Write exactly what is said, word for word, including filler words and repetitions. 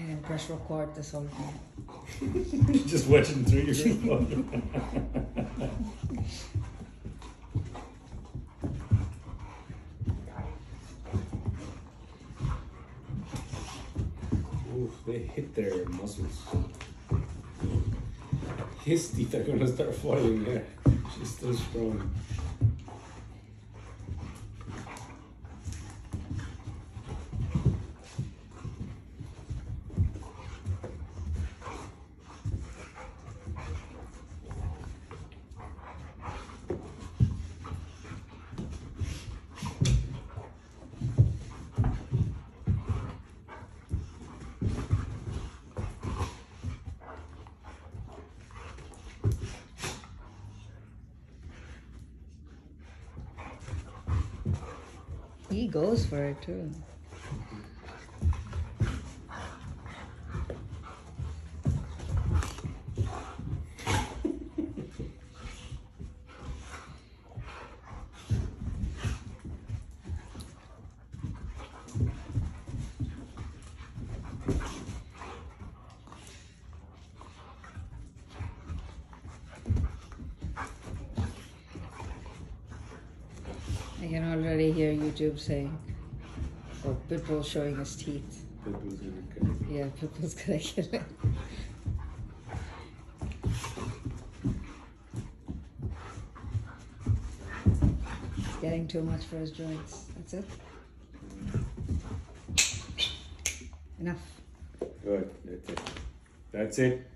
I'm gonna press record this whole thing. Just watching through your phone. Oof, they hit their muscles. His teeth are gonna start falling, yeah. She's still strong. He goes for it too. I can already hear YouTube saying, oh, Pitbull showing his teeth. Pitbull's gonna kill it. Yeah, Pitbull's gonna kill it. He's getting too much for his joints. That's it. Enough. Good, that's it. That's it.